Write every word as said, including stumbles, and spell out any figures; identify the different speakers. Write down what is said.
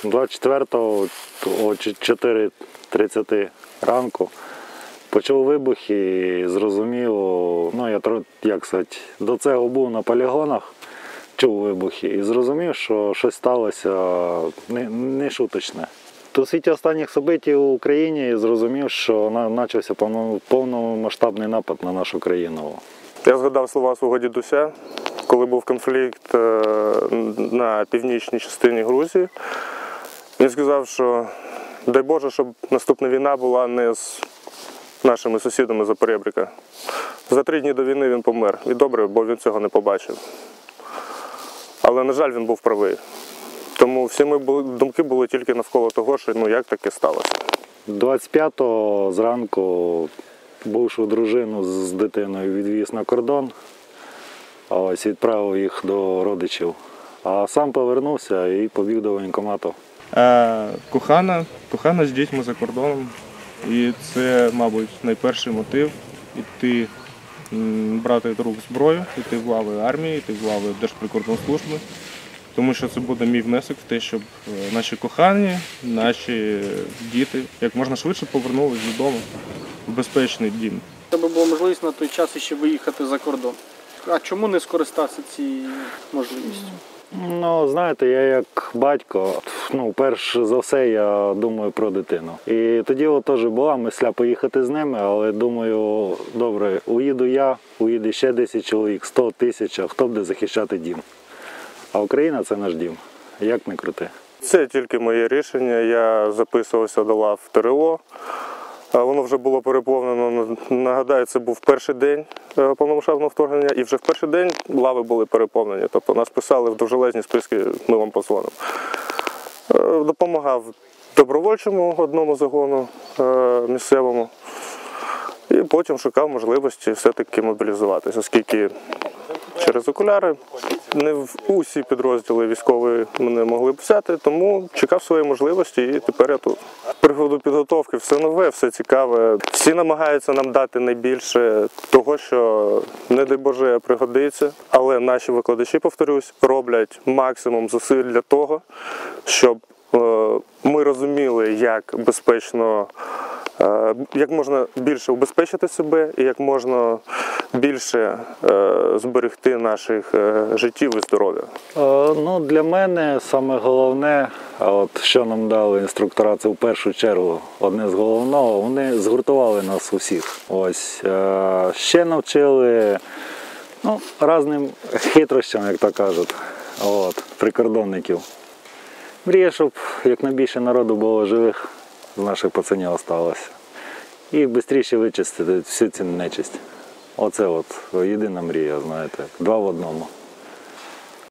Speaker 1: двадцять четвертого о чотири тридцять ранку почув вибух і зрозуміло, ну я як сказати, до цього був на полігонах, чув вибухи і зрозумів, що щось сталося не, не шуточне. У світі останніх событий в Україні зрозумів, що почався повномасштабний напад на нашу країну.
Speaker 2: Я згадав слова свого дідуся, коли був конфлікт на північній частині Грузії. Він сказав, що дай Боже, щоб наступна війна була не з нашими сусідами за поребрика. За три дні до війни він помер. І добре, бо він цього не побачив. Але, на жаль, він був правий. Тому всі мої думки були тільки навколо того, що ну як таке сталося.
Speaker 1: двадцять п'ятого зранку бувшу дружину з дитиною відвіз на кордон, ось відправив їх до родичів, а сам повернувся і побіг до воєнкомату.
Speaker 3: Е, кохана, кохана з дітьми за кордоном. І це, мабуть, найперший мотив – іти, брати до рук зброю, іти в лави армії, іти в лави Держприкордонслужби. Тому що це буде мій внесок в те, щоб наші кохані, наші діти як можна швидше повернулися додому в безпечний дім.
Speaker 4: У тебе була можливість на той час ще виїхати за кордон. А чому не скористатися цією можливістю?
Speaker 1: Ну, знаєте, я як батько, ну, перш за все, я думаю про дитину. І тоді от теж була мисля поїхати з ними, але думаю, добре, уїду я, уїде ще десять чоловік, сто тисяч, а хто буде захищати дім? А Україна – це наш дім, як не крути.
Speaker 2: Це тільки моє рішення, я записувався до лав ТРО. Воно вже було переповнено, нагадаю, це був перший день повномасштабного вторгнення, і вже в перший день лави були переповнені. Тобто нас писали в довжелезні списки, ми вам позвонимо. Допомагав добровольчому одному загону місцевому, і потім шукав можливості все-таки мобілізуватися, оскільки через окуляри не в усі підрозділи військові мене могли б взяти, тому чекав свої можливості і тепер я тут. З приводу підготовки все нове, все цікаве. Всі намагаються нам дати найбільше того, що, не дай Боже, пригодиться. Але наші викладачі, повторюсь, роблять максимум зусиль для того, щоб е, ми розуміли, як безпечно, е, як можна більше убезпечити себе і як можна більше е, зберегти наших е, життів і здоров'я.
Speaker 1: Е, ну, для мене саме головне, от, що нам дали інструктора, це в першу чергу одне з головного, вони згуртували нас усіх. Ось, е, ще навчили ну, різним хитрощам, як то кажуть, от, прикордонників. Мрія, щоб якнайбільше народу було живих, з наших пацанів залишилося. І швидше вичистити всю цю нечисть. Оце от єдина мрія, знаєте, два в одному.